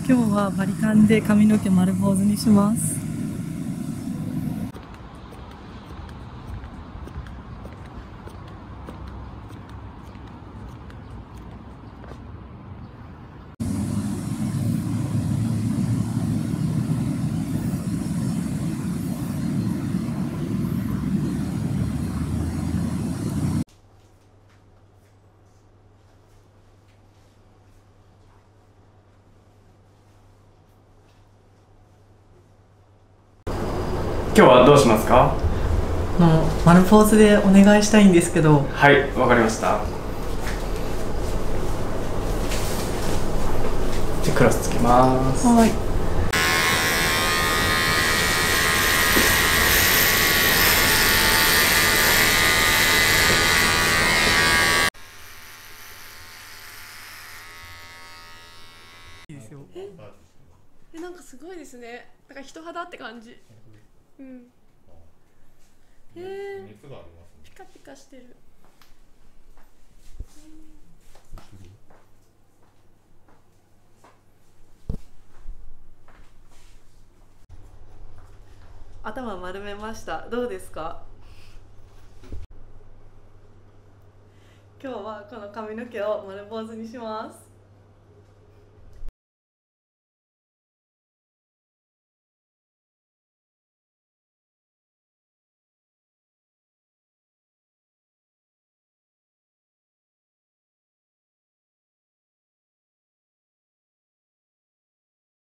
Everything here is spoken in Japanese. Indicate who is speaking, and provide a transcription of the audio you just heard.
Speaker 1: 今日はバリカンで髪の毛丸坊主にします。
Speaker 2: 今日はどうしますか？
Speaker 1: 丸坊主でお願いしたいんですけど。
Speaker 2: はい、わかりました。じゃあクロスつけます。
Speaker 1: はい。いいですよ。
Speaker 3: なんかすごいですね。なんか人肌って感じ。うん。熱がありますね。ピカピカしてる。
Speaker 1: 頭丸めました。どうですか？今日はこの髪の毛を丸坊主にします。